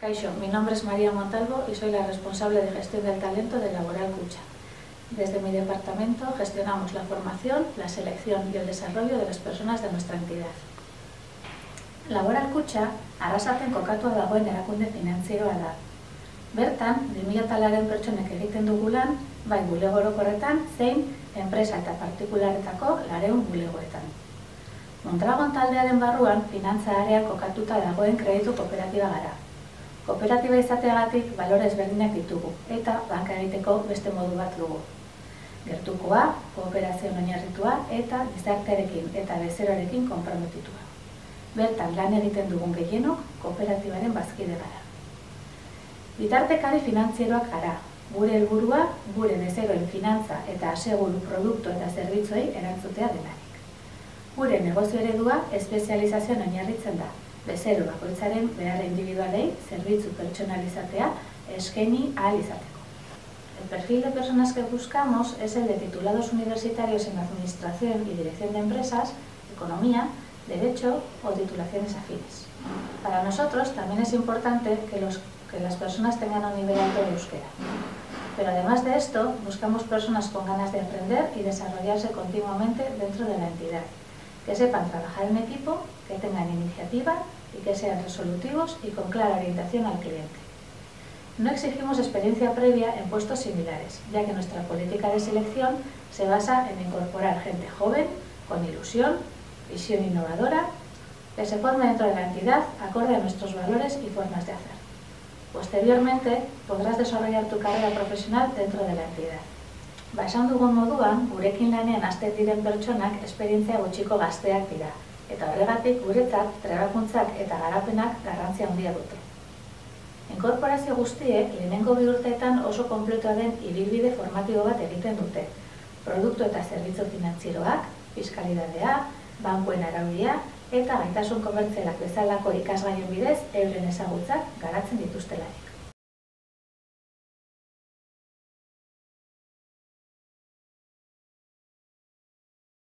Kaixo, mi nombre es María Montalvo y soy la responsable de gestión del talento de Laboral Kutxa. Desde mi departamento gestionamos la formación, la selección y el desarrollo de las personas de nuestra entidad. Laboral Kutxa Arrasaten kokatua dagoen erakunde finantzieroa da. Bertan, 2000 pertsonek egiten dugu lan, bai bulego orokorretan, zein enpresa eta partikularetako 200 bulegoetan. Mondragon taldearen barruan, finantza arean kokatuta dagoen kreditu kooperatiba gara. Kooperatiba izateagatik balore ezberdinak ditugu, eta banka egiteko beste modu bat dugu. Gertukoa, kooperazioan oinarritua eta gizartearekin eta bezeroarekin konprometitua. Bertan lan egiten dugun gehienok kooperatibaren bazkide gara. Bitartekari finantzieroak gara. Gure helburua, gure bezeroen finantza eta aseguru produktu eta zerbitzuei erantzutea delarik. Gure negozio eredua espezializazioan oinarritzen da, bezero bakoitzaren behar individualei zerbitzu pertsonalizatea eskaini ahal izateko. El perfil de personas que buscamos es el de titulados universitarios en Administración y Dirección de Empresas, Economía, Derecho o titulaciones afines. Para nosotros también es importante que las personas tengan un nivel alto de euskera. Pero además de esto, buscamos personas con ganas de aprender y desarrollarse continuamente dentro de la entidad, que sepan trabajar en equipo, que tengan iniciativa y que sean resolutivos y con clara orientación al cliente. No exigimos experiencia previa en puestos similares, ya que nuestra política de selección se basa en incorporar gente joven, con ilusión, visión innovadora, que se forme dentro de la entidad acorde a nuestros valores y formas de hacer. Posteriormente, podrás desarrollar tu carrera profesional dentro de la entidad. Esan dugun moduan, gurekin lanean hasten diren pertsonak esperientzia gutxiko gazteak dira, eta horregatik guretzat trebakuntzak eta garapenak garrantzia handia dute. Inkorporazio guztiek lehenengo 2 urteetan oso konpletoa den ibilbide formatibo bat egiten dute. Produktu eta zerbitzu finantzieroak, fiskalidadea, bankuen araudia eta gaitasun komertzialak bezalako ikasgaien bidez euren ezagutzak garatzen dituztelarik.